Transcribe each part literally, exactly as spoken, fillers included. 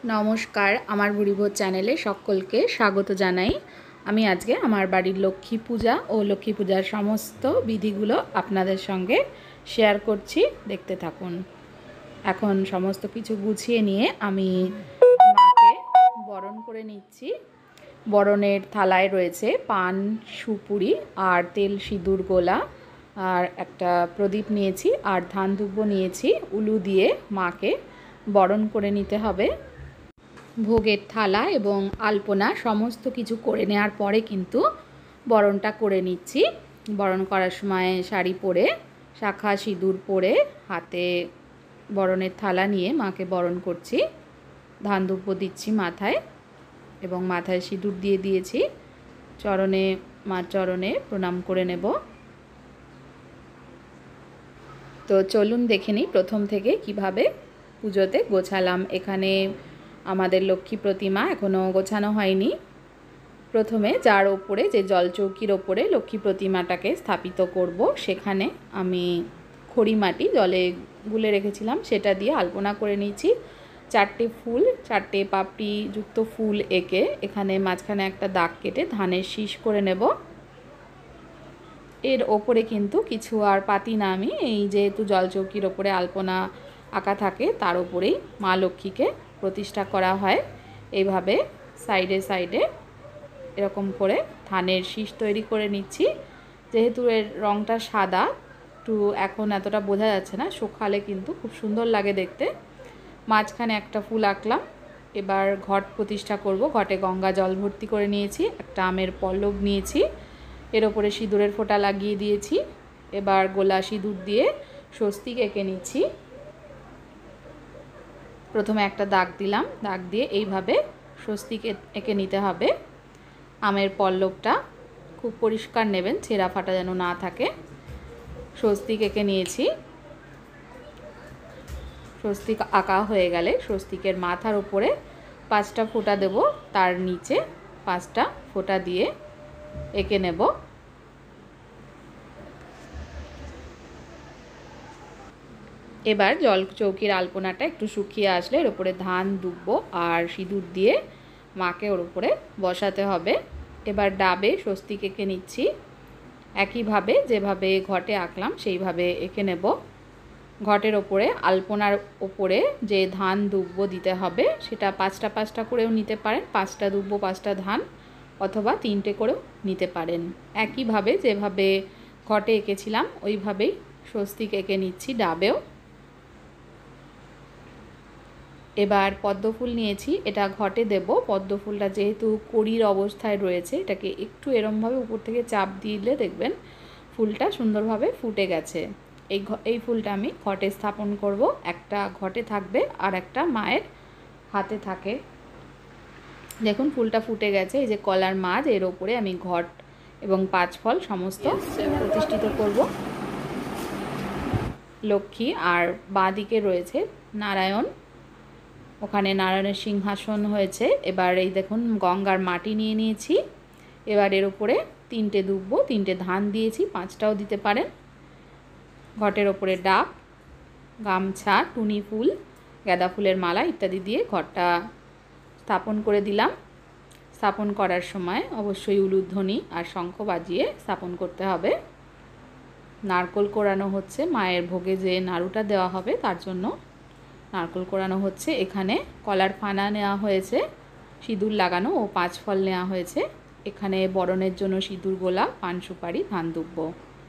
নমস্কার, আমার বুড়িভোজ চ্যানেলে সকলকে স্বাগত জানাই। আমি আজকে আমার বাড়ির লক্ষ্মী পূজা ও লক্ষ্মী পূজার সমস্ত বিধিগুলো আপনাদের সঙ্গে শেয়ার করছি, দেখতে থাকুন। এখন সমস্ত কিছু গুছিয়ে নিয়ে আমি মাকে বরণ করে নিচ্ছি। বরণের থালায় রয়েছে পান, সুপুরি আর তেল সিঁদুর গোলা, আর একটা প্রদীপ নিয়েছি আর ধান দুব্ব নিয়েছি। উলু দিয়ে মাকে বরণ করে নিতে হবে। ভোগের থালা এবং আলপনা সমস্ত কিছু করে নেওয়ার পরে কিন্তু বরণটা করে নিচ্ছি। বরণ করার সময় শাড়ি পরে, শাখা সিঁদুর পরে, হাতে বরণের থালা নিয়ে মাকে বরণ করছি। ধান দুব্ব দিচ্ছি মাথায় এবং মাথায় সিঁদুর দিয়ে দিয়েছি। চরণে, মার চরণে প্রণাম করে নেব। তো চলুন দেখে নিই প্রথম থেকে কিভাবে পুজোতে গোছালাম। এখানে আমাদের লক্ষ্মী প্রতিমা এখনও গোছানো হয়নি। প্রথমে যার ওপরে, যে জলচৌকির ওপরে লক্ষ্মী প্রতিমাটাকে স্থাপিত করব, সেখানে আমি খড়ি মাটি জলে গুলে রেখেছিলাম, সেটা দিয়ে আলপনা করে নিয়েছি। চারটে ফুল, চারটে পাপড়ি যুক্ত ফুল এঁকে এখানে মাঝখানে একটা দাগ কেটে ধানের শীষ করে নেব। এর ওপরে কিন্তু কিছু আর পাতি না আমি, এই যেহেতু জলচৌকির ওপরে আলপনা আঁকা থাকে তার ওপরেই মা লক্ষ্মীকে প্রতিষ্ঠা করা হয়। এইভাবে সাইডে সাইডে এরকম করে ধানের শীষ তৈরি করে নিচ্ছি। যেহেতু এর রঙটা সাদা, একটু এখন এতটা বোঝা যাচ্ছে না, শুকালে কিন্তু খুব সুন্দর লাগে দেখতে। মাঝখানে একটা ফুল আঁকলাম। এবার ঘট প্রতিষ্ঠা করব। ঘটে গঙ্গা জল ভর্তি করে নিয়েছি, একটা আমের পল্লব নিয়েছি, এর ওপরে সিঁদুরের ফোঁটা লাগিয়ে দিয়েছি। এবার গোলা সিঁদুর দিয়ে স্বস্তিক এঁকে নিচ্ছি। প্রথমে একটা দাগ দিলাম, দাগ দিয়ে এইভাবে স্বস্তিক এঁকে নিতে হবে। আমের পল্লবটা খুব পরিষ্কার নেবেন, ছেঁড়া ফাটা যেন না থাকে। স্বস্তিক এঁকে নিয়েছি। স্বস্তিক আঁকা হয়ে গেলে স্বস্তিকের মাথার উপরে পাঁচটা ফোঁটা দেব, তার নিচে পাঁচটা ফোঁটা দিয়ে এঁকে নেব। এবার জল চৌকির আলপনাটা একটু শুকিয়ে আসলে এর উপরে ধান দুব্ব আর সিঁদুর দিয়ে মাকে ওর উপরে বসাতে হবে। এবার ডাবে স্বস্তিক এঁকে নিচ্ছি। একইভাবে যেভাবে ঘটে আঁকলাম সেইভাবে এঁকে নেব। ঘটের ওপরে আলপনার ওপরে যে ধান দুব্ব দিতে হবে সেটা পাঁচটা পাঁচটা করেও নিতে পারেন, পাঁচটা দুব্ব পাঁচটা ধান, অথবা তিনটে করেও নিতে পারেন। একইভাবে যেভাবে ঘটে এঁকেছিলাম ওইভাবেই স্বস্তিক এঁকে নিচ্ছি ডাবেও। এবার পদ্মফুল নিয়েছি, এটা ঘটে দেব। পদ্মফুলটা যেহেতু কড়ির অবস্থায় রয়েছে, এটাকে একটু এরমভাবে উপর থেকে চাপ দিলে দেখবেন ফুলটা সুন্দরভাবে ফুটে গেছে। এই এই ফুলটা আমি ঘটে স্থাপন করব। একটা ঘটে থাকবে আর একটা মায়ের হাতে থাকে। দেখুন ফুলটা ফুটে গেছে। এই যে কলার মাঝ, এর ওপরে আমি ঘট এবং পাঁচ ফল সমস্ত প্রতিষ্ঠিত করব। লক্ষ্মী আর বাঁ দিকে রয়েছে নারায়ণ, ওখানে নারায়ণের সিংহাসন হয়েছে। এবার এই দেখুন গঙ্গার মাটি নিয়ে নিয়েছি। এবার এর উপরে তিনটে দুব্ব, তিনটে ধান দিয়েছি, পাঁচটাও দিতে পারেন। ঘটের ওপরে ডাব, গামছা, টুনি ফুল, গাঁদা ফুলের মালা ইত্যাদি দিয়ে ঘরটা স্থাপন করে দিলাম। স্থাপন করার সময় অবশ্যই উলুধ্বনি আর শঙ্খ বাজিয়ে স্থাপন করতে হবে। নারকোল কোড়ানো হচ্ছে, মায়ের ভোগে যে নাড়ুটা দেওয়া হবে তার জন্য নারকোল কোড়ানো হচ্ছে। এখানে কলার ফানা নেওয়া হয়েছে, সিঁদুর লাগানো ও পাঁচ ফল নেওয়া হয়েছে। এখানে বরণের জন্য সিঁদুর গোলা, পান সুপারি, ধান দুব্ব।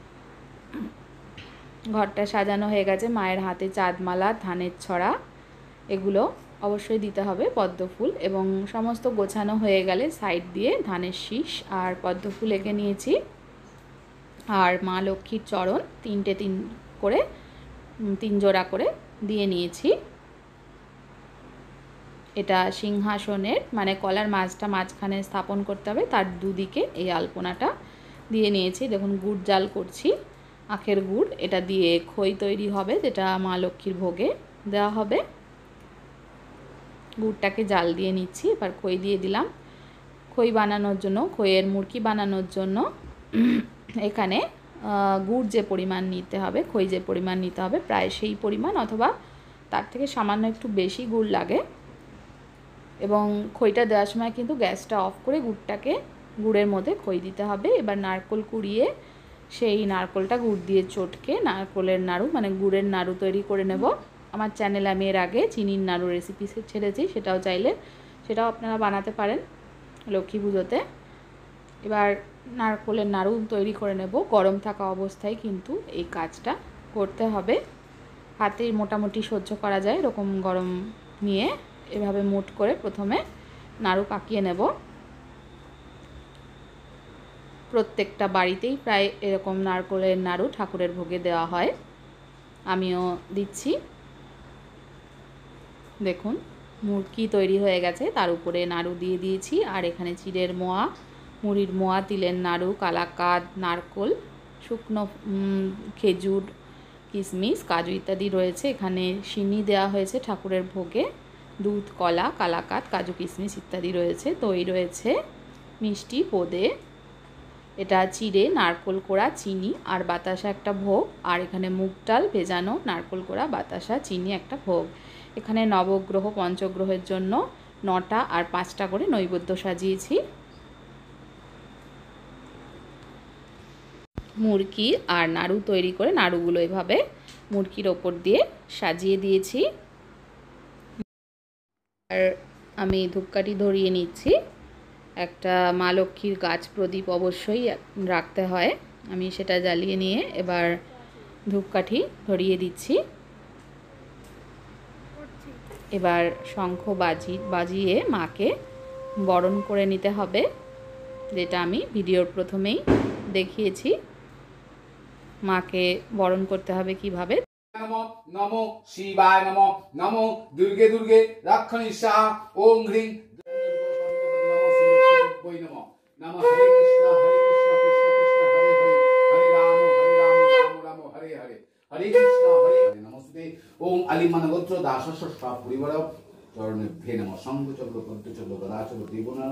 ঘরটা সাজানো হয়ে গেছে। মায়ের হাতে চাঁদমালা, ধানের ছড়া, এগুলো অবশ্যই দিতে হবে, পদ্মফুল, এবং সমস্ত গোছানো হয়ে গেলে সাইড দিয়ে ধানের শীষ আর পদ্মফুল এঁকে নিয়েছি। আর মা লক্ষ্মীর চরণ তিনটে তিন করে তিন জোড়া করে দিয়ে নিয়েছি। এটা সিংহাসনের, মানে কলার মাঝটা মাঝখানে স্থাপন করতে হবে, তার দুদিকে এই আলপনাটা দিয়ে নিয়েছি। দেখুন গুড় জাল করছি, আখের গুড়, এটা দিয়ে খই তৈরি হবে যেটা মা লক্ষ্মীর ভোগে দেওয়া হবে। গুড়টাকে জাল দিয়ে নিচ্ছি। এবার খই দিয়ে দিলাম। খই বানানোর জন্য, খইয়ের মুড়কি বানানোর জন্য এখানে গুড় যে পরিমাণ নিতে হবে, খই যে পরিমাণ নিতে হবে, প্রায় সেই পরিমাণ অথবা তার থেকে সামান্য একটু বেশি গুড় লাগে। এবং খইটা দেওয়ার সময় কিন্তু গ্যাসটা অফ করে গুড়টাকে গুড়ের মধ্যে খই দিতে হবে। এবার নারকোল কুড়িয়ে সেই নারকোলটা গুড় দিয়ে চটকে নারকোলের নাড়ু মানে গুড়ের নাড়ু তৈরি করে নেব। আমার চ্যানেলে আমি এর আগে চিনির নাড়ু রেসিপি ছেড়েছি, সেটাও চাইলে সেটাও আপনারা বানাতে পারেন লক্ষ্মী পুজোতে। এবার নারকোলের নাড়ু তৈরি করে নেব। গরম থাকা অবস্থায় কিন্তু এই কাজটা করতে হবে। হাতে মোটামুটি সহ্য করা যায় এরকম গরম নিয়ে এভাবে মুট করে প্রথমে নাড়ু পাকিয়ে নেব। প্রত্যেকটা বাড়িতেই প্রায় এরকম নারকোলের নাড়ু ঠাকুরের ভোগে দেওয়া হয়, আমিও দিচ্ছি। দেখুন মুড়কি তৈরি হয়ে গেছে, তার উপরে নাড়ু দিয়ে দিয়েছি। আর এখানে চিড়ের মোয়া, মুড়ির মোয়া, তিলের নাড়ু, কালাকাঁদ, নারকোল, শুকনো খেজুর, কিশমিশ, কাজু ইত্যাদি রয়েছে। এখানে চিনি দেওয়া হয়েছে ঠাকুরের ভোগে, দুধ, কলা, কালাকাঁদ, কাজু, কিশমিশ ইত্যাদি রয়েছে। দই রয়েছে, মিষ্টি, বোঁদে, এটা চিড়ে, নারকোল কোড়া, চিনি আর বাতাসা একটা ভোগ। আর এখানে মুগ ডাল ভেজানো, নারকোল কোড়া, বাতাসা, চিনি একটা ভোগ। এখানে নবগ্রহ পঞ্চগ্রহের জন্য নটা আর পাঁচটা করে নৈবেদ্য সাজিয়েছি। মুড়কি আর নাড়ু তৈরি করে নাড়ুগুলো এভাবে মুড়কির ওপর দিয়ে সাজিয়ে দিয়েছি। আর আমি ধূপকাঠি ধরিয়ে নিচ্ছি। একটা মা লক্ষ্মীর গাছ প্রদীপ অবশ্যই রাখতে হয়, আমি সেটা জ্বালিয়ে নিয়ে এবার ধূপকাঠি ধরিয়ে দিচ্ছি। এবার শঙ্খ বাজি বাজিয়ে মাকে বরণ করে নিতে হবে, যেটা আমি ভিডিওর প্রথমেই দেখিয়েছি মাকে বরণ করতে হবে কিভাবে। নমো নমো শিবায় নমো নমো দুর্গে দুর্গে রক্ষণী স্বাহা ওম হ্রিং নমো নমো হরে কৃষ্ণ হরে কৃষ্ণ কৃষ্ণ কৃষ্ণ হরে হরে হরে রাম হরে রাম রাম রাম হরে হরে হরে কৃষ্ণ হরে হরে নমস্তে ওম আলিমান গোত্র দাসস্য সব পরিবার চরণে ভে নমঃ শঙ্খ চক্র পদ্ম চক্র গদা চক্র ত্রিভুবন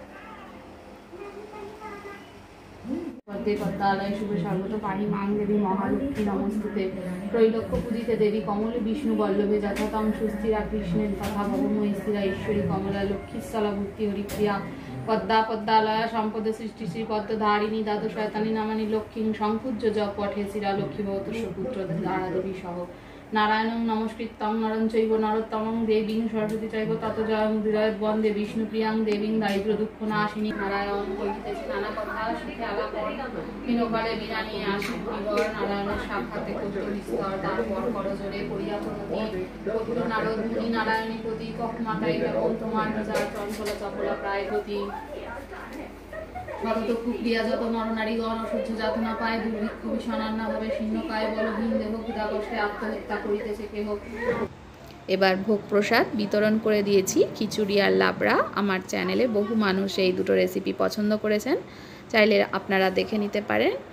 পদ্মে পদ্মালয় শুভ স্বাগত পাহি মাং দেবী মহালক্ষ্মী নমস্তুতে ত্রৈলোক্য পূজিতে দেবী কমলে বিষ্ণু বল্লভে যথাতং সুস্থিরা কৃষ্ণের তথা ভবময়ী স্থিরা ঈশ্বরী কমলা লক্ষ্মীস্থলা ভূতি হরিপ্রিয়া পদ্মা পদ্মালয়া সম্পদ সৃষ্টি শ্রী পদ্মধারিণী দাদু শয়তানী নামানি লক্ষ্মী শঙ্কুজ্জ জপ পঠে শ্রীরা লক্ষ্মী ভবতস্য পুত্র দ্বারা দেবী সহ নারায়ণং নমস্কৃত্যং নরং চৈব নরোত্তমং দেবীং সরস্বতী চৈব তত জয়ং হৃদয়ত বন্দে বিষ্ণুপ্রিয়াং দেবীং দারিদ্র দুঃখ নাশিনী। নারায়ণ করিতেছি নানা কথা সুখে আলাপ বিনোকালে বিনা নিয়ে আসি বিবর নারায়ণের সাক্ষাতে কত বিস্তর তারপর করজোরে করিয়া প্রণতি কতুল নারদ মুনি নারায়ণী প্রতি কখ মাতাই এবং তোমার নিজার চঞ্চল চপলা প্রায় গতি ভরত কুক্রিয়া যত নরনারীগণ অসহ্য যাতনা পায় দুর্ভিক্ষ বিষণান্নভাবে শীর্ণকায় বলহীন দেহ ক্ষুধাকষ্টে আত্মহত্যা করিতেছে কেহ। এবার ভোগ প্রসাদ বিতরণ করে দিয়েছি, খিচুড়ি আর লাবড়া। আমার চ্যানেলে বহু মানুষ এই দুটো রেসিপি পছন্দ করেছেন, চাইলে আপনারা দেখে নিতে পারেন।